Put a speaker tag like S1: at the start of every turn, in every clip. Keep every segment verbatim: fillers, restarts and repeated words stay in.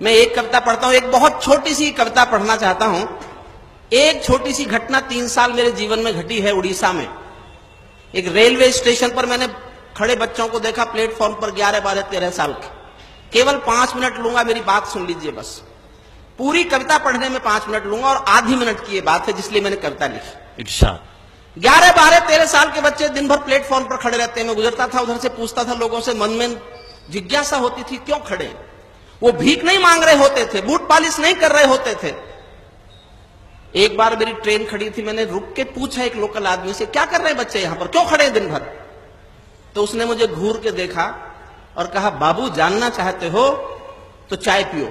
S1: मैं एक कविता पढ़ता हूं, एक बहुत छोटी सी कविता पढ़ना चाहता हूं। एक छोटी सी घटना तीन साल मेरे जीवन में घटी है उड़ीसा में। एक रेलवे स्टेशन पर मैंने खड़े बच्चों को देखा, प्लेटफॉर्म पर ग्यारह बारह तेरह साल के। केवल पांच मिनट लूंगा, मेरी बात सुन लीजिए बस। पूरी कविता पढ़ने में पांच मिनट लूंगा और आधी मिनट की ये बात है जिसलिए मैंने कविता लिखी।
S2: इरशाद।
S1: ग्यारह बारह तेरह साल के बच्चे दिन भर प्लेटफॉर्म पर खड़े रहते हैं। मैं गुजरता था उधर से, पूछता था लोगों से, मन में जिज्ञासा होती थी क्यों खड़े। वो भीख नहीं मांग रहे होते थे, बूट पॉलिश नहीं कर रहे होते थे। एक बार मेरी ट्रेन खड़ी थी, मैंने रुक के पूछा एक लोकल आदमी से, क्या कर रहे हैं बच्चे यहां पर, क्यों खड़े हैं दिन भर। तो उसने मुझे घूर के देखा और कहा, बाबू जानना चाहते हो तो चाय पियो।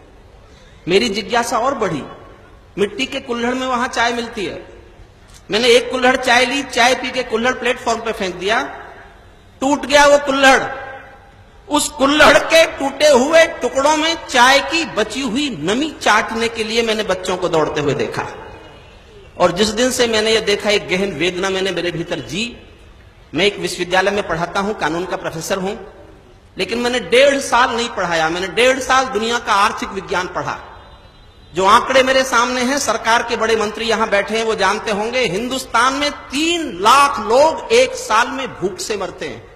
S1: मेरी जिज्ञासा और बढ़ी। मिट्टी के कुल्हड़ में वहां चाय मिलती है। मैंने एक कुल्हड़ चाय ली, चाय पी के कुल्हड़ प्लेटफॉर्म पे फेंक दिया, टूट गया वो कुल्हड़। उस कुल्हड़ के टूटे हुए टुकड़ों में चाय की बची हुई नमी चाटने के लिए मैंने बच्चों को दौड़ते हुए देखा। और जिस दिन से मैंने ये देखा, एक गहन वेदना मैंने मेरे भीतर जी। मैं एक विश्वविद्यालय में पढ़ाता हूं, कानून का प्रोफेसर हूं, लेकिन मैंने डेढ़ साल नहीं पढ़ाया। मैंने डेढ़ साल दुनिया का आर्थिक विज्ञान पढ़ा। जो आंकड़े मेरे सामने हैं, सरकार के बड़े मंत्री यहां बैठे हैं वो जानते होंगे, हिंदुस्तान में तीन लाख लोग एक साल में भूख से मरते हैं।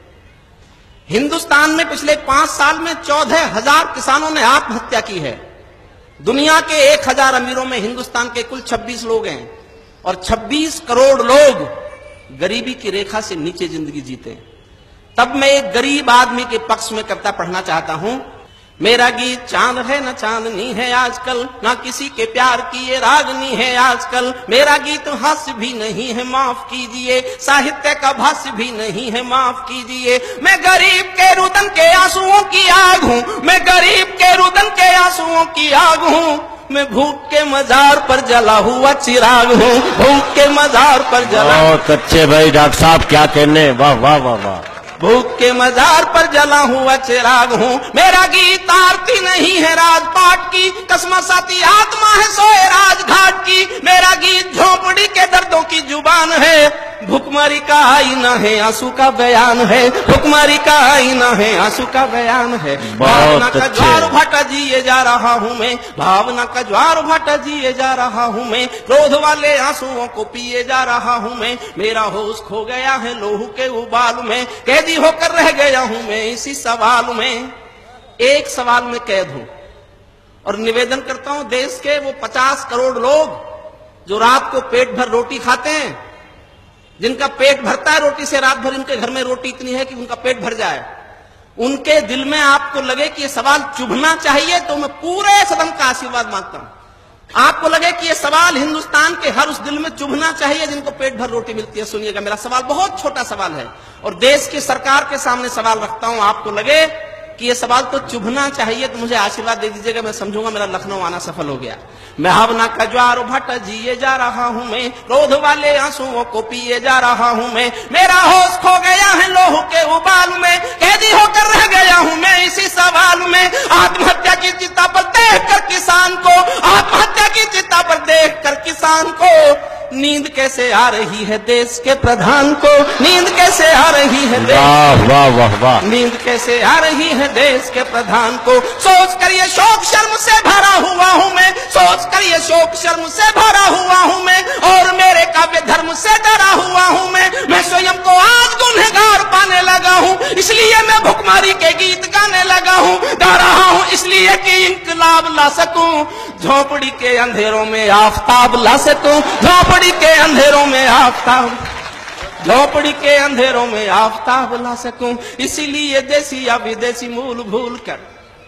S1: हिंदुस्तान में पिछले पांच साल में चौदह हजार किसानों ने आत्महत्या की है। दुनिया के एक हजार अमीरों में हिंदुस्तान के कुल छब्बीस लोग हैं और छब्बीस करोड़ लोग गरीबी की रेखा से नीचे जिंदगी जीते हैं। तब मैं एक गरीब आदमी के पक्ष में कविता पढ़ना चाहता हूं। मेरा गीत चांद है न चांदनी है आजकल, ना किसी के प्यार की ये रागनी है आजकल। मेरा गीत हास्य भी नहीं है माफ कीजिए, साहित्य का भाष्य भी नहीं है माफ कीजिए। मैं गरीब के रुदन के आंसुओं की आग हूँ, मैं गरीब के रुदन के आंसुओं की आग हूँ। मैं भूख के मजार पर जला हुआ चिराग हूँ, भूख के मजार पर जला।
S2: बहुत अच्छे भाई डॉक्टर साहब, क्या कहने, वाह वाह वाह वाह।
S1: भूख के मजार पर जला हुआ चिराग हूँ। मेरा गीत आरती नहीं है राजपाट की, कसमसाती आत्मा है सोए राजघाट की। मेरा गीत झोपड़ी के दर्दों की जुबान है, भुखमरी का आईना है आंसू का बयान है, भुखमरी का आईना है आंसू का बयान है। भावना का ज्वार भाटा जिए जा रहा हूँ मैं, भावना का ज्वार भाटा जिए जा रहा हूँ मैं। क्रोध वाले आंसुओं को पिए जा रहा हूँ मैं। मेरा होश खो गया है लोहू के उबाल में, कैदी होकर रह गया हूँ मैं इसी सवाल में। एक सवाल में कैद हूँ और निवेदन करता हूँ, देश के वो पचास करोड़ लोग जो रात को पेट भर रोटी खाते हैं, जिनका पेट भरता है रोटी से, रात भर इनके घर में रोटी इतनी है कि उनका पेट भर जाए, उनके दिल में आपको लगे कि ये सवाल चुभना चाहिए, तो मैं पूरे सदन का आशीर्वाद मांगता हूं। आपको लगे कि ये सवाल हिंदुस्तान के हर उस दिल में चुभना चाहिए जिनको पेट भर रोटी मिलती है। सुनिएगा, मेरा सवाल बहुत छोटा सवाल है और देश की सरकार के सामने सवाल रखता हूं। आपको लगे कि ये सवाल तो चुभना चाहिए तो मुझे आशीर्वाद दे दीजिएगा, मैं समझूंगा मेरा लखनऊ आना सफल हो गया। मैं भावना का ज्वार भाटा जिए जा रहा हूं मैं, क्रोध वाले आंसुओं को पिए जा रहा हूं मैं। मेरा होश खो गया है लोहू के उबाल में, कैदी होकर रह गया हूं मैं इसी सवाल में। आत्महत्या की चिता पर देख कर किसान को, आत्महत्या की चिता पर देख कर किसान को नींद कैसे आ रही है देश के प्रधान को, नींद कैसे आ रही है देश,
S2: वाह वाह वाह वाह,
S1: नींद कैसे आ रही है देश के प्रधान को। सोच कर ये शोक शर्म से भरा हुआ हूँ मैं, सोच कर ये शोक शर्म से भरा हुआ हूँ मैं, और मेरे काव्य धर्म से डरा हुआ हूँ मैं। मैं स्वयं को आज गुनहगार पाने लगा हूँ, इसलिए मैं भुखमरी के गीत गाने लगा हूँ। गा रहा हूँ इसलिए कि इंकलाब ला सकूं, झोपड़ी के अंधेरों में आफताब ला सकूं, झोपड़ी के अंधेरों में आफताब, झोपड़ी के अंधेरों में आफताब ला सकूं। इसीलिए देसी या विदेशी मूल भूल कर,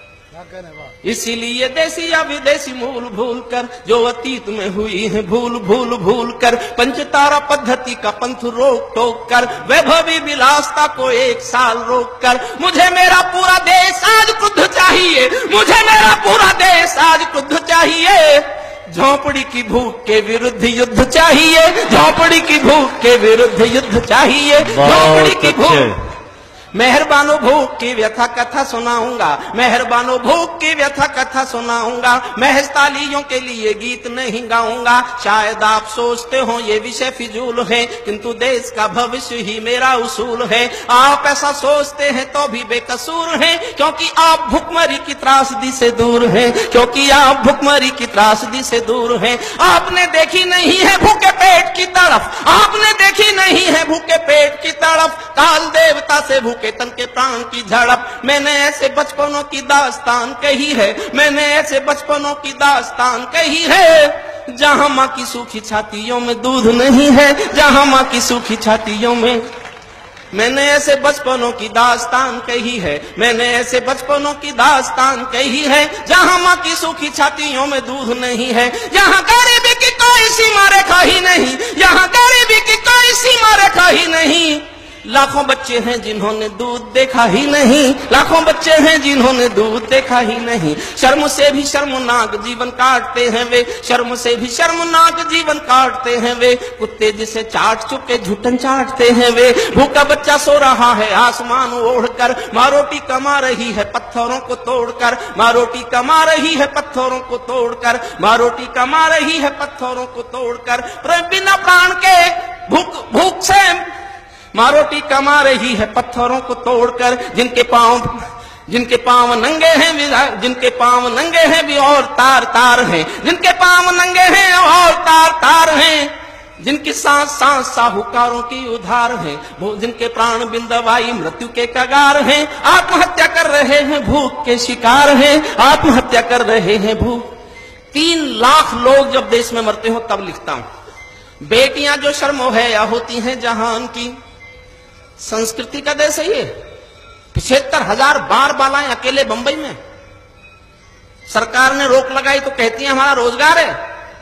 S1: इसीलिए देसी या विदेशी मूल भूल कर, जो अतीत में हुई है भूल भूल भूल कर, पंचतारा पद्धति का पंथ रोक टोक कर, वैभवी विलासता को एक साल रोक कर। मुझे मेरा पूरा देश आज क्रुद्ध चाहिए, मुझे मेरा पूरा देश आज क्रुद्ध चाहिए। झोपड़ी की भूख के विरुद्ध युद्ध चाहिए, झोपड़ी की भूख के विरुद्ध युद्ध चाहिए, झोपड़ी की भूख, मेहरबानो भूख की व्यथा कथा सुनाऊंगा, मेहरबानो भूख की व्यथा कथा सुनाऊंगा, महज तालियों के लिए गीत नहीं गाऊंगा। शायद आप सोचते हो ये विषय फिजूल है, किंतु देश का भविष्य ही मेरा उसूल है। आप ऐसा सोचते हैं तो भी बेकसूर हैं, क्योंकि आप भुखमरी की त्रासदी से दूर हैं, क्योंकि आप भुखमरी की त्रासदी से दूर हैं। आपने देखी नहीं है भूखे पेट की तड़फ, आपने देखी नहीं है भूखे पेट की तड़फ, काल देवता से भूखे तन के प्राण की झड़प। मैंने ऐसे बचपनों की दास्तान कही है, मैंने ऐसे बचपनों की दास्तान कही है, जहां मां की सूखी छातियों में दूध नहीं है, जहां मां की सूखी छातियों में। मैंने ऐसे बचपनों की दास्तान कही है, मैंने ऐसे बचपनों की दास्तान कही है, जहां मां की सूखी छातियों में दूध नहीं है, जहां गरीबी की कोई सीमा रेखा ही नहीं, जहां गरीबी की कोई सीमा रेखा ही नहीं। लाखों बच्चे हैं जिन्होंने दूध देखा ही नहीं, लाखों बच्चे हैं जिन्होंने दूध देखा ही नहीं। शर्म से भी शर्मनाक जीवन काटते हैं वे, शर्म से भी शर्मनाक जीवन काटते हैं वे, कुत्ते जिसे चाट चुके झुटन चाटते हैं वे। भूखा बच्चा सो रहा है आसमान ओढ़कर, माँ रोटी कमा रही है पत्थरों को तोड़कर, माँ रोटी कमा रही है पत्थरों को तोड़कर, माँ रोटी कमा रही है पत्थरों को तोड़कर। बिना प्राण के भूख भूख से माँ रोटी कमा रही है पत्थरों को तोड़कर। जिनके पांव जिनके पांव नंगे हैं, जिनके पांव नंगे हैं भी और तार तार हैं, जिनके पांव नंगे हैं और तार तार हैं, जिनकी सांस सांस साहूकारों की उधार है, जिनके प्राण बिन दवाई मृत्यु के कगार हैं, आत्महत्या कर रहे हैं भूख के शिकार हैं, आत्महत्या कर रहे हैं भूख। तीन लाख लोग जब देश में मरते हो तब लिखता हूं। बेटियां जो शर्मो है या होती हैं जहान की, संस्कृति का देश है ये। पिछहत्तर हजार बार बालाएं अकेले बंबई में, सरकार ने रोक लगाई तो कहती है हमारा रोजगार है।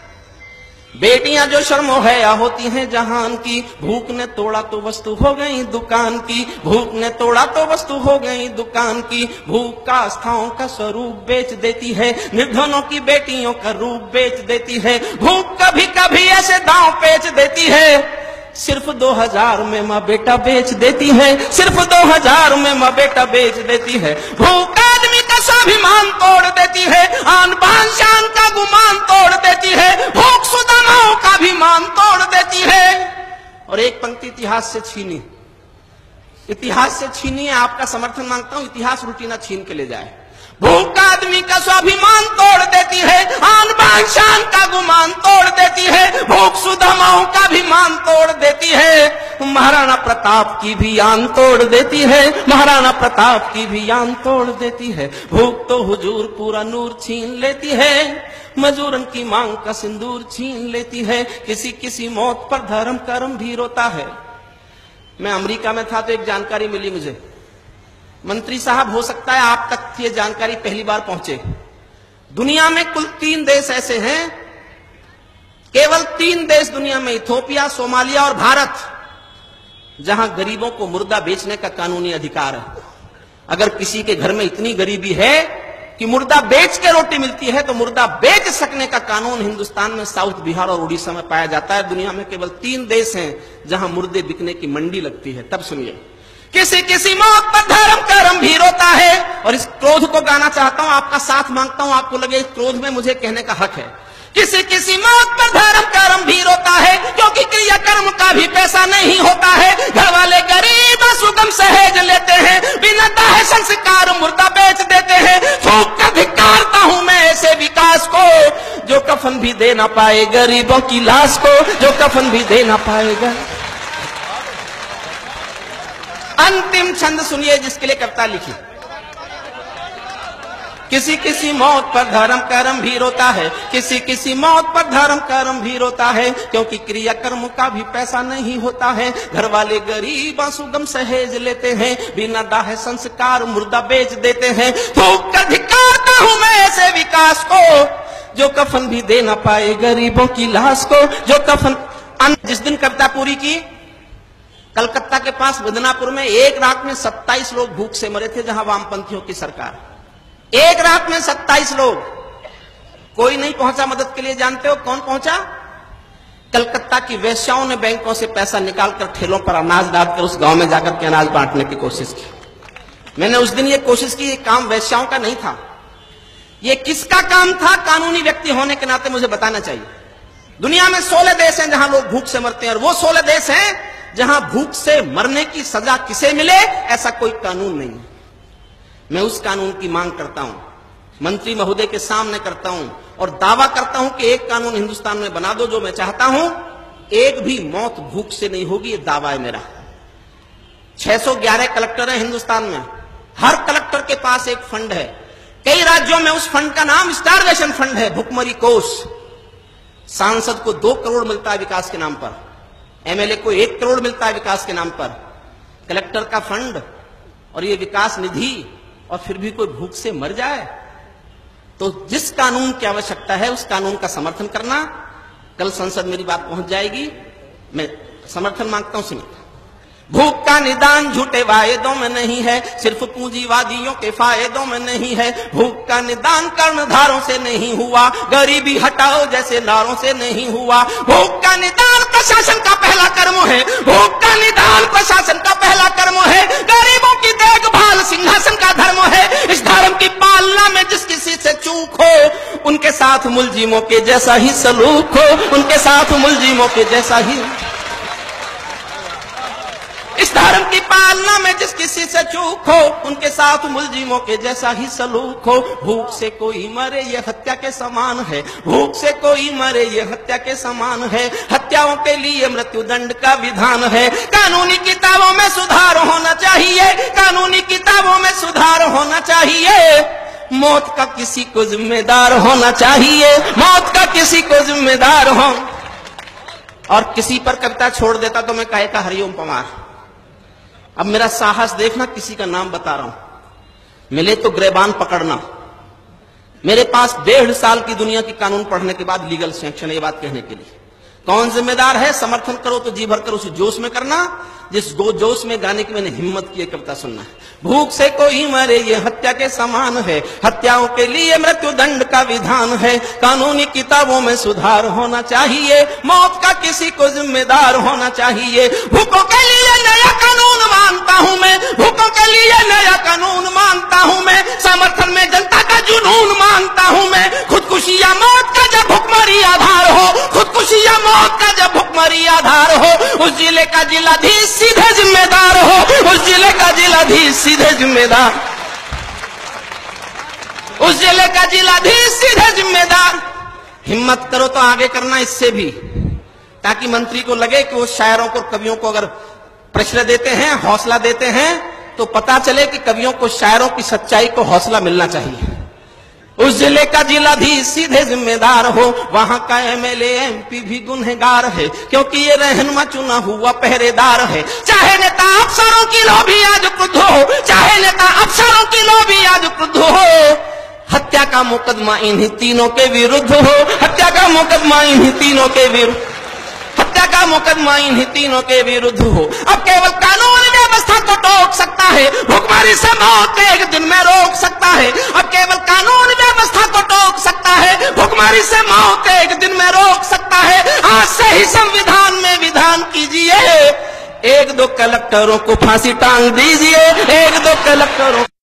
S1: बेटियां जो शर्मो है या होती हैं जहान की, भूख ने तोड़ा तो वस्तु हो गई दुकान की, भूख ने तोड़ा तो वस्तु हो गई दुकान की। भूख का आस्थाओं का स्वरूप बेच देती है, निर्धनों की बेटियों का रूप बेच देती है। भूख कभी कभी ऐसे दांव पेच देती है, सिर्फ दो हजार में माँ बेटा बेच देती है, सिर्फ दो हजार में माँ बेटा बेच देती है। भूख आदमी का स्वाभिमान तोड़ देती है, आन बान शान का गुमान तोड़ देती है, भूख सुदामाओं का भी मान तोड़ देती है। और एक पंक्ति इतिहास से छीनी, इतिहास से छीनी है, आपका समर्थन मांगता हूं, इतिहास उल्टी ना छीन के ले जाए। भूख आदमी का स्वाभिमान तोड़ देती है, आन बान शान का गुमान तोड़ देती है, भूख सुदामाओं का भी मान तोड़ देती है, महाराणा प्रताप की भी आन तोड़ देती है, महाराणा प्रताप की भी आन तोड़ देती है। भूख तो हुजूर पूरा नूर छीन लेती है, मजूरन की मांग का सिंदूर छीन लेती है। किसी किसी मौत पर धर्म कर्म भी रोता है। मैं अमेरिका में था तो एक जानकारी मिली मुझे, मंत्री साहब हो सकता है आप तक ये जानकारी पहली बार पहुंचे। दुनिया में कुल तीन देश ऐसे हैं, केवल तीन देश दुनिया में, इथियोपिया, सोमालिया और भारत, जहां गरीबों को मुर्दा बेचने का कानूनी अधिकार है। अगर किसी के घर में इतनी गरीबी है कि मुर्दा बेच के रोटी मिलती है, तो मुर्दा बेच सकने का कानून हिंदुस्तान में साउथ, बिहार और उड़ीसा में पाया जाता है। दुनिया में केवल तीन देश हैं जहां मुर्दे बिकने की मंडी लगती है। तब सुनिए, किसी किसी मौत पर धर्म कर्म भी रोता है। और इस क्रोध को गाना चाहता हूं, आपका साथ मांगता हूं, आपको लगे इस क्रोध में मुझे कहने का हक है। किसी किसी मौत पर धर्म कर्म भी रोता है, क्योंकि क्रिया कर्म का भी पैसा नहीं होता है। घर वाले गरीब सुगम सहेज लेते हैं, बिना दाह संस्कार मुर्दा बेच देते हैं। फूंक कर धिक्कारता हूं मैं ऐसे विकास को, जो कफन भी दे ना पाए गरीबों की लाश को, जो कफन भी दे ना पाएगा। अंतिम छंद सुनिए जिसके लिए कविता लिखी। किसी किसी मौत पर धर्म कर्म भी रोता है, किसी किसी मौत पर धर्म कर्म भी रोता है, क्योंकि क्रिया कर्म का भी पैसा नहीं होता है। घर वाले गरीब सुगम सहेज लेते हैं, बिना दाह संस्कार मुर्दा बेच देते हैं। फूंक कर धिक्कारता हूं मैं ऐसे विकास को, जो कफन भी दे ना पाए गरीबों की लाश को, जो कफन। जिस दिन कविता पूरी की, कलकत्ता के पास मिदनापुर में एक रात में सत्ताईस लोग भूख से मरे थे, जहां वामपंथियों की सरकार। एक रात में सत्ताईस लोग, कोई नहीं पहुंचा मदद के लिए। जानते हो कौन पहुंचा? कलकत्ता की वेश्याओं ने बैंकों से पैसा निकालकर ठेलों पर अनाज डालकर उस गांव में जाकर के अनाज बांटने की कोशिश की। मैंने उस दिन ये कोशिश की, ये काम वैश्याओं का नहीं था। ये किसका काम था? कानूनी व्यक्ति होने के नाते मुझे बताना चाहिए। दुनिया में सोलह देश हैं जहां लोग भूख से मरते हैं, और वो सोलह देश हैं जहां भूख से मरने की सजा किसे मिले ऐसा कोई कानून नहीं है। मैं उस कानून की मांग करता हूं, मंत्री महोदय के सामने करता हूं, और दावा करता हूं कि एक कानून हिंदुस्तान में बना दो जो मैं चाहता हूं, एक भी मौत भूख से नहीं होगी। ये दावा है मेरा। छह सौ ग्यारह कलेक्टर हैं हिंदुस्तान में, हर कलेक्टर के पास एक फंड है। कई राज्यों में उस फंड का नाम स्टारवेशन फंड है, भुखमरी कोष। सांसद को दो करोड़ मिलता है विकास के नाम पर, एमएलए को एक करोड़ मिलता है विकास के नाम पर। कलेक्टर का फंड और ये विकास निधि, और फिर भी कोई भूख से मर जाए। तो जिस कानून की आवश्यकता है उस कानून का समर्थन करना। कल संसद मेरी बात पहुंच जाएगी, मैं समर्थन मांगता हूं। सीमित भूख का निदान झूठे वायदों में नहीं है, सिर्फ पूंजीवादियों के फायदों में नहीं है। भूख का निदान कर्णधारों से नहीं हुआ, गरीबी हटाओ जैसे नारों से नहीं हुआ। भूख का निदान प्रशासन का पहला कर्म है, भूख का निदान प्रशासन का पहला कर्म है। गरीबों की देखभाल सिंहासन का धर्म है। इस धर्म की पालना में जिस किसी से चूक हो, उनके साथ मुलजिमों के जैसा ही सलूक हो, उनके साथ मुलजिमों के जैसा ही। इस धर्म की पालना में जिस किसी से चूक हो, उनके साथ मुलजिमों के जैसा ही सलूक हो। भूख से कोई मरे ये हत्या के समान है, भूख से कोई मरे ये हत्या के समान है। हत्याओं के लिए मृत्युदंड का विधान है। कानूनी किताबों में सुधार होना चाहिए, कानूनी किताबों में सुधार होना चाहिए। मौत का किसी को जिम्मेदार होना चाहिए, मौत का किसी को जिम्मेदार हो। और किसी पर कविता छोड़ देता तो मैं कहे का हरिओम पवार। अब मेरा साहस देखना, किसी का नाम बता रहा हूं। मिले तो ग्रेबान पकड़ना। मेरे पास डेढ़ साल की दुनिया की कानून पढ़ने के बाद लीगल सैंक्शन, ये बात कहने के लिए। कौन जिम्मेदार है? समर्थन करो तो जी भर कर उसी जोश में करना जिस गो जोश में गाने की मैंने हिम्मत की कविता सुनना है। भूख से कोई मरे ये हत्या के समान है, हत्याओं के लिए मृत्युदंड का विधान है। कानूनी किताबों में सुधार होना चाहिए, मौत का किसी को जिम्मेदार होना चाहिए। भूखों के लिए नया कानून मानता हूं मैं, भूखों के लिए नया कानून मानता हूं मैं। समर्थन में जनता का जुनून मानता हूं मैं। खुदकुशी या मौत का जब भुखमरी आधार हो, खुदकुशी या मौत का जब भुखमरी आधार हो, उस जिले का जिलाधीश सीधे जिम्मेदार हो, उस जिले का जिलाधीश सीधे जिम्मेदार, उस जिले का जिलाधीश सीधे जिम्मेदार। हिम्मत करो तो आगे करना इससे भी, ताकि मंत्री को लगे कि वो शायरों को, कवियों को अगर प्रश्न देते हैं, हौसला देते हैं, तो पता चले कि कवियों को, शायरों की सच्चाई को हौसला मिलना चाहिए। उस जिले का जिलाधीश सीधे जिम्मेदार हो, वहां का एमएलए एमपी भी गुनहगार है, क्योंकि ये रहनुमा चुना हुआ पहरेदार है। चाहे नेता अफसरों की लोभी आज क्रुद्ध हो, चाहे नेता अफसरों की लोभी आज क्रुद्ध हो, हत्या का मुकदमा इन्हीं तीनों के विरुद्ध हो, हत्या का मुकदमा इन्हीं तीनों के विरुद्ध, हत्या का मुकदमा इन्हीं तीनों के विरुद्ध हो। अब केवल कानून व्यवस्था को टोक सकता है, भुखमरी से मौत एक दिन में रोक सकता है। अब केवल कानून व्यवस्था को टोक सकता है, भुखमरी से मौत एक दिन में रोक सकता है। आज से ही संविधान में विधान कीजिए, एक दो कलेक्टरों को फांसी टांग दीजिए, एक दो कलेक्टरों